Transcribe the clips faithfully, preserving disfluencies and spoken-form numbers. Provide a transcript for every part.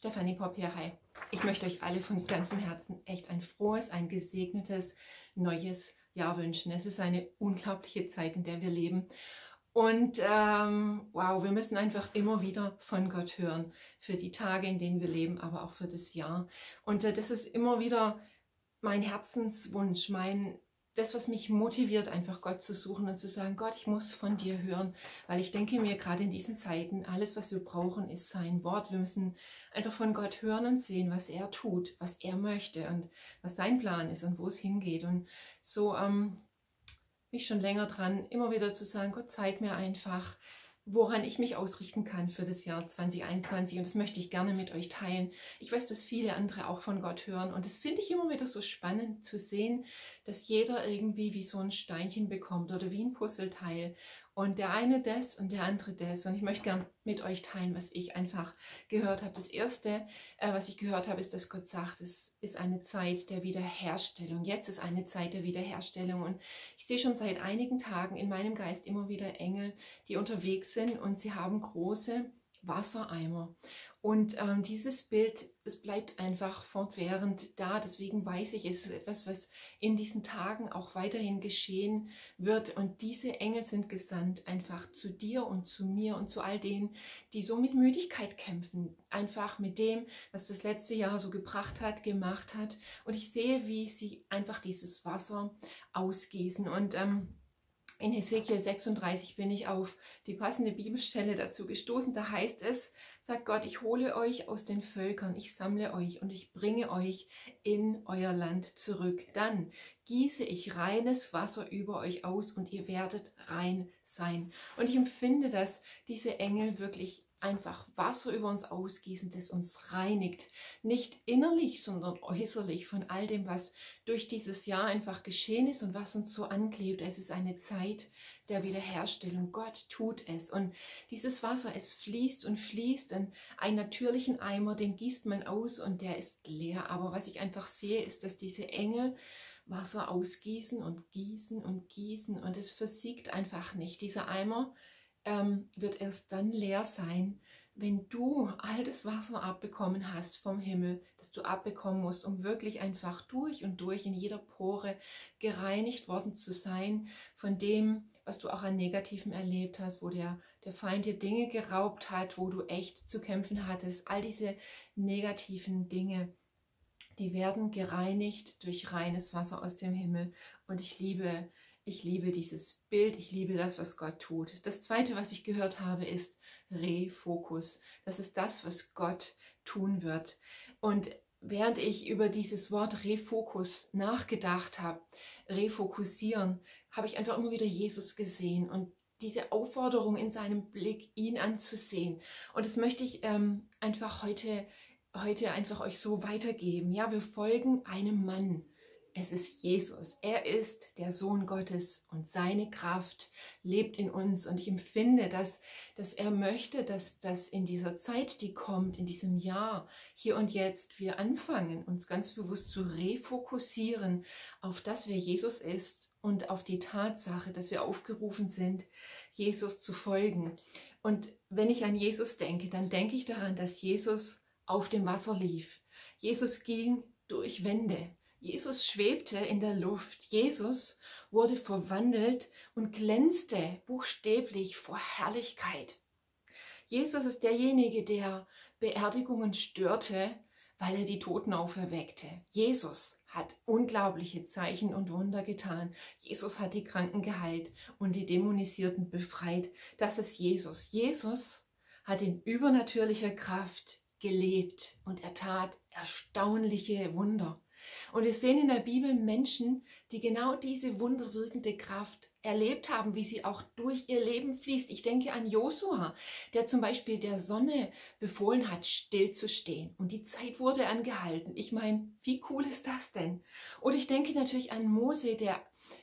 Stefanie Popp hier, hi. Ich möchte euch alle von ganzem Herzen echt ein frohes, ein gesegnetes, neues Jahr wünschen. Es ist eine unglaubliche Zeit, in der wir leben. Und ähm, wow, wir müssen einfach immer wieder von Gott hören, für die Tage, in denen wir leben, aber auch für das Jahr. Und äh, das ist immer wieder mein Herzenswunsch, mein das, was mich motiviert, einfach Gott zu suchen und zu sagen, Gott, ich muss von dir hören, weil ich denke mir, gerade in diesen Zeiten, alles, was wir brauchen, ist sein Wort. Wir müssen einfach von Gott hören und sehen, was er tut, was er möchte und was sein Plan ist und wo es hingeht. Und so ähm, bin ich schon länger dran, immer wieder zu sagen, Gott, zeig mir einfach, woran ich mich ausrichten kann für das Jahr zwanzig einundzwanzig, und das möchte ich gerne mit euch teilen. Ich weiß, dass viele andere auch von Gott hören, und das finde ich immer wieder so spannend zu sehen, dass jeder irgendwie wie so ein Steinchen bekommt oder wie ein Puzzleteil, und der eine das und der andere das, und ich möchte gerne mit euch teilen, was ich einfach gehört habe. Das erste, äh, was ich gehört habe, ist, dass Gott sagt, es ist eine Zeit der Wiederherstellung. Jetzt ist eine Zeit der Wiederherstellung, und ich sehe schon seit einigen Tagen in meinem Geist immer wieder Engel, die unterwegs sind, und sie haben große Wassereimer. Und ähm, dieses Bild, es bleibt einfach fortwährend da. Deswegen weiß ich, es ist etwas, was in diesen Tagen auch weiterhin geschehen wird. Und diese Engel sind gesandt einfach zu dir und zu mir und zu all denen, die so mit Müdigkeit kämpfen. Einfach mit dem, was das letzte Jahr so gebracht hat, gemacht hat. Und ich sehe, wie sie einfach dieses Wasser ausgießen. Und ähm, in Hesekiel sechsunddreißig bin ich auf die passende Bibelstelle dazu gestoßen. Da heißt es, sagt Gott, ich hole euch aus den Völkern, ich sammle euch und ich bringe euch in euer Land zurück. Dann gieße ich reines Wasser über euch aus und ihr werdet rein sein. Und ich empfinde, dass diese Engel wirklich einfach Wasser über uns ausgießen, das uns reinigt. Nicht innerlich, sondern äußerlich von all dem, was durch dieses Jahr einfach geschehen ist und was uns so anklebt. Es ist eine Zeit der Wiederherstellung. Gott tut es. Und dieses Wasser, es fließt und fließt in einen natürlichen Eimer, den gießt man aus und der ist leer. Aber was ich einfach sehe, ist, dass diese Engel Wasser ausgießen und gießen und gießen, und es versiegt einfach nicht. Dieser Eimer Ähm, wird erst dann leer sein, wenn du all das Wasser abbekommen hast vom Himmel, das du abbekommen musst, um wirklich einfach durch und durch in jeder Pore gereinigt worden zu sein von dem, was du auch an Negativem erlebt hast, wo der, der Feind dir Dinge geraubt hat, wo du echt zu kämpfen hattest. All diese negativen Dinge, die werden gereinigt durch reines Wasser aus dem Himmel, und ich liebe Ich liebe dieses Bild, ich liebe das, was Gott tut. Das Zweite, was ich gehört habe, ist Refokus. Das ist das, was Gott tun wird. Und während ich über dieses Wort Refokus nachgedacht habe, refokussieren, habe ich einfach immer wieder Jesus gesehen und diese Aufforderung in seinem Blick, ihn anzusehen. Und das möchte ich ähm, einfach heute, heute einfach euch so weitergeben. Ja, wir folgen einem Mann. Es ist Jesus. Er ist der Sohn Gottes, und seine Kraft lebt in uns. Und ich empfinde, dass, dass er möchte, dass, dass in dieser Zeit, die kommt, in diesem Jahr, hier und jetzt, wir anfangen, uns ganz bewusst zu refokussieren auf das, wer Jesus ist, und auf die Tatsache, dass wir aufgerufen sind, Jesus zu folgen. Und wenn ich an Jesus denke, dann denke ich daran, dass Jesus auf dem Wasser lief. Jesus ging durch Wände. Jesus schwebte in der Luft. Jesus wurde verwandelt und glänzte buchstäblich vor Herrlichkeit. Jesus ist derjenige, der Beerdigungen störte, weil er die Toten auferweckte. Jesus hat unglaubliche Zeichen und Wunder getan. Jesus hat die Kranken geheilt und die Dämonisierten befreit. Das ist Jesus. Jesus hat in übernatürlicher Kraft gelebt, und er tat erstaunliche Wunder. Und wir sehen in der Bibel Menschen, die genau diese wunderwirkende Kraft erlebt haben, wie sie auch durch ihr Leben fließt. Ich denke an Josua, der zum Beispiel der Sonne befohlen hat, stillzustehen. Und die Zeit wurde angehalten. Ich meine, wie cool ist das denn? Und ich denke natürlich an Mose, der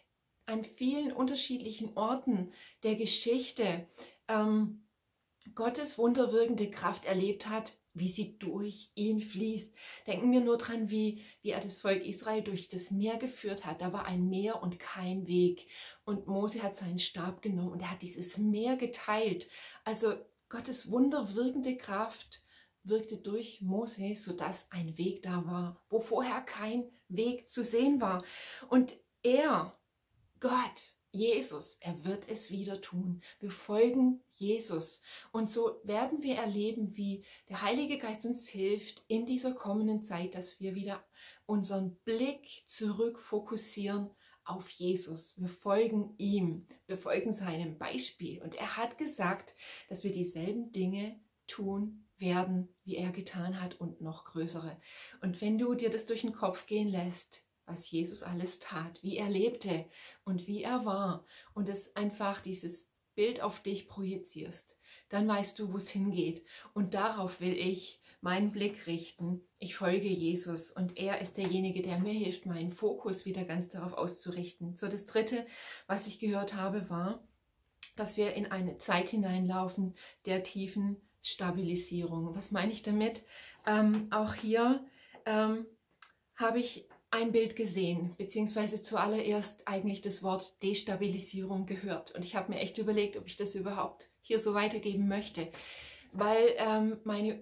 an vielen unterschiedlichen Orten der Geschichte ähm, Gottes wunderwirkende Kraft erlebt hat, wie sie durch ihn fließt. Denken wir nur dran, wie, wie er das Volk Israel durch das Meer geführt hat. Da war ein Meer und kein Weg. Und Mose hat seinen Stab genommen und er hat dieses Meer geteilt. Also Gottes wunderwirkende Kraft wirkte durch Mose, sodass ein Weg da war, wo vorher kein Weg zu sehen war. Und er, Gott, Jesus, er wird es wieder tun. Wir folgen Jesus. Und so werden wir erleben, wie der Heilige Geist uns hilft in dieser kommenden Zeit, dass wir wieder unseren Blick zurück fokussieren auf Jesus. Wir folgen ihm. Wir folgen seinem Beispiel. Und er hat gesagt, dass wir dieselben Dinge tun werden, wie er getan hat und noch größere. Und wenn du dir das durch den Kopf gehen lässt, was Jesus alles tat, wie er lebte und wie er war und es einfach dieses Bild auf dich projizierst, dann weißt du, wo es hingeht. Und darauf will ich meinen Blick richten. Ich folge Jesus und er ist derjenige, der mir hilft, meinen Fokus wieder ganz darauf auszurichten. So, das Dritte, was ich gehört habe, war, dass wir in eine Zeit hineinlaufen der tiefen Stabilisierung. Was meine ich damit? Ähm, auch hier ähm, habe ich ein Bild gesehen, beziehungsweise zuallererst eigentlich das Wort Destabilisierung gehört. Und ich habe mir echt überlegt, ob ich das überhaupt hier so weitergeben möchte, weil ähm, meine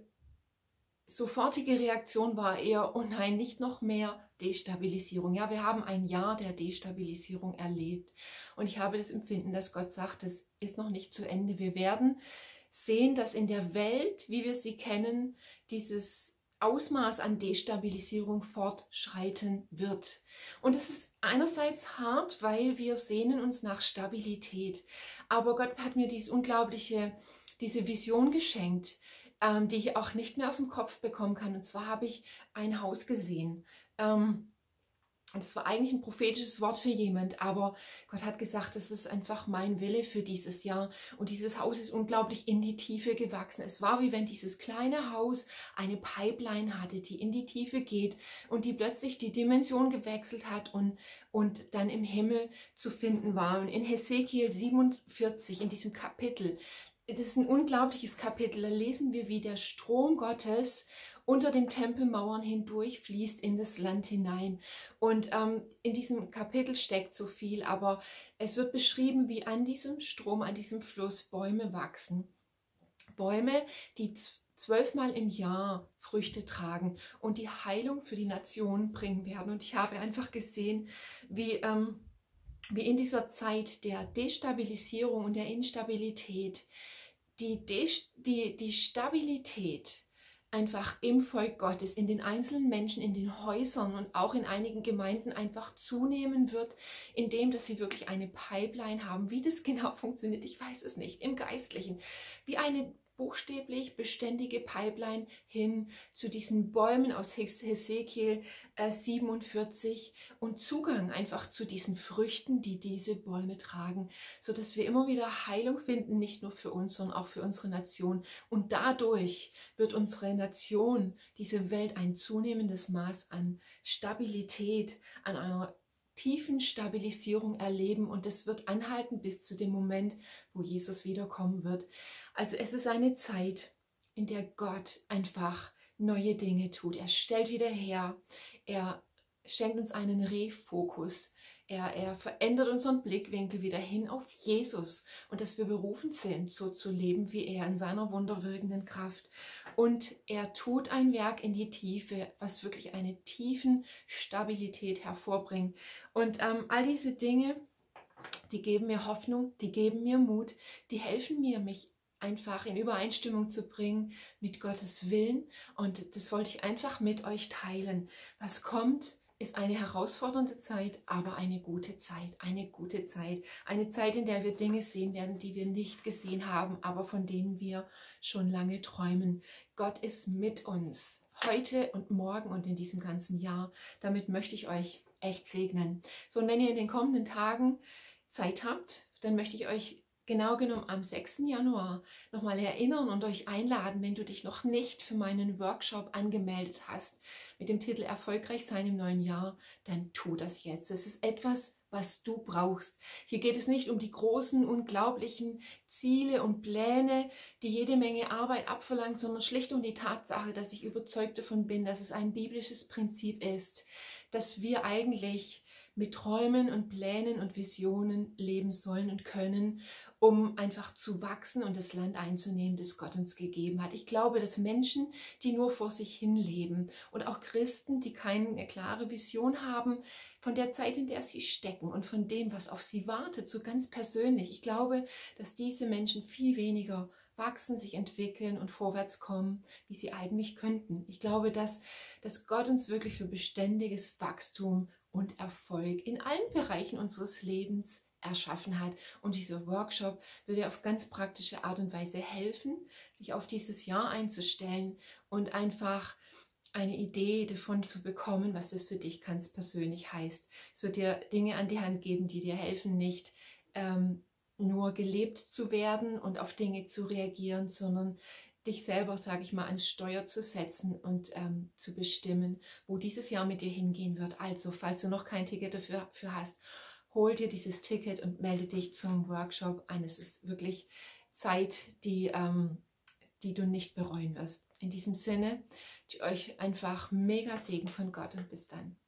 sofortige Reaktion war eher, oh nein, nicht noch mehr Destabilisierung. Ja, wir haben ein Jahr der Destabilisierung erlebt. Und ich habe das Empfinden, dass Gott sagt, das ist noch nicht zu Ende. Wir werden sehen, dass in der Welt, wie wir sie kennen, dieses Ausmaß an Destabilisierung fortschreiten wird. Und es ist einerseits hart, weil wir sehnen uns nach Stabilität. Aber Gott hat mir diese unglaubliche, diese Vision geschenkt, ähm, die ich auch nicht mehr aus dem Kopf bekommen kann. Und zwar habe ich ein Haus gesehen. Ähm, Und das war eigentlich ein prophetisches Wort für jemand, aber Gott hat gesagt, das ist einfach mein Wille für dieses Jahr. Und dieses Haus ist unglaublich in die Tiefe gewachsen. Es war, wie wenn dieses kleine Haus eine Pipeline hatte, die in die Tiefe geht und die plötzlich die Dimension gewechselt hat und, und dann im Himmel zu finden war. Und in Hesekiel siebenundvierzig, in diesem Kapitel, das ist ein unglaubliches Kapitel, da lesen wir, wie der Strom Gottes unter den Tempelmauern hindurch fließt in das Land hinein. Und ähm, in diesem Kapitel steckt so viel, aber es wird beschrieben, wie an diesem Strom, an diesem Fluss Bäume wachsen. Bäume, die zwölfmal im Jahr Früchte tragen und die Heilung für die Nation bringen werden. Und ich habe einfach gesehen, wie... Ähm, wie in dieser Zeit der Destabilisierung und der Instabilität die, Dest die, die Stabilität einfach im Volk Gottes, in den einzelnen Menschen, in den Häusern und auch in einigen Gemeinden einfach zunehmen wird, indem dass sie wirklich eine Pipeline haben. Wie das genau funktioniert, ich weiß es nicht, im Geistlichen, wie eine buchstäblich beständige Pipeline hin zu diesen Bäumen aus Hesekiel äh, siebenundvierzig und Zugang einfach zu diesen Früchten, die diese Bäume tragen, sodass wir immer wieder Heilung finden, nicht nur für uns, sondern auch für unsere Nation. Und dadurch wird unsere Nation, diese Welt, ein zunehmendes Maß an Stabilität, an einer tiefen Stabilisierung erleben und es wird anhalten bis zu dem Moment, wo Jesus wiederkommen wird. Also es ist eine Zeit, in der Gott einfach neue Dinge tut. Er stellt wieder her, er schenkt uns einen Refokus, er, er verändert unseren Blickwinkel wieder hin auf Jesus und dass wir berufen sind, so zu leben wie er in seiner wunderwirkenden Kraft. Und er tut ein Werk in die Tiefe, was wirklich eine tiefen Stabilität hervorbringt. Und ähm, all diese Dinge, die geben mir Hoffnung, die geben mir Mut, die helfen mir, mich einfach in Übereinstimmung zu bringen mit Gottes Willen. Und das wollte ich einfach mit euch teilen. Was kommt, ist eine herausfordernde Zeit, aber eine gute Zeit, eine gute Zeit. Eine Zeit, in der wir Dinge sehen werden, die wir nicht gesehen haben, aber von denen wir schon lange träumen. Gott ist mit uns, heute und morgen und in diesem ganzen Jahr. Damit möchte ich euch echt segnen. So, und wenn ihr in den kommenden Tagen Zeit habt, dann möchte ich euch genau genommen am sechsten Januar nochmal erinnern und euch einladen, wenn du dich noch nicht für meinen Workshop angemeldet hast, mit dem Titel Erfolgreich sein im neuen Jahr, dann tu das jetzt. Es ist etwas, was du brauchst. Hier geht es nicht um die großen, unglaublichen Ziele und Pläne, die jede Menge Arbeit abverlangen, sondern schlicht um die Tatsache, dass ich überzeugt davon bin, dass es ein biblisches Prinzip ist, dass wir eigentlich mit Träumen und Plänen und Visionen leben sollen und können, um einfach zu wachsen und das Land einzunehmen, das Gott uns gegeben hat. Ich glaube, dass Menschen, die nur vor sich hin leben und auch Christen, die keine klare Vision haben von der Zeit, in der sie stecken und von dem, was auf sie wartet, so ganz persönlich. Ich glaube, dass diese Menschen viel weniger wachsen, sich entwickeln und vorwärts kommen, wie sie eigentlich könnten. Ich glaube, dass, dass Gott uns wirklich für beständiges Wachstum und Erfolg in allen Bereichen unseres Lebens erschaffen hat. Und dieser Workshop würde auf ganz praktische Art und Weise helfen, dich auf dieses Jahr einzustellen und einfach eine Idee davon zu bekommen, was das für dich ganz persönlich heißt. Es wird dir Dinge an die Hand geben, die dir helfen, nicht ähm, nur gelebt zu werden und auf Dinge zu reagieren, sondern dich selber, sage ich mal, ans Steuer zu setzen und ähm, zu bestimmen, wo dieses Jahr mit dir hingehen wird. Also, falls du noch kein Ticket dafür, dafür hast, hol dir dieses Ticket und melde dich zum Workshop ein. Es ist wirklich Zeit, die, ähm, die du nicht bereuen wirst. In diesem Sinne, ich euch einfach mega Segen von Gott und bis dann.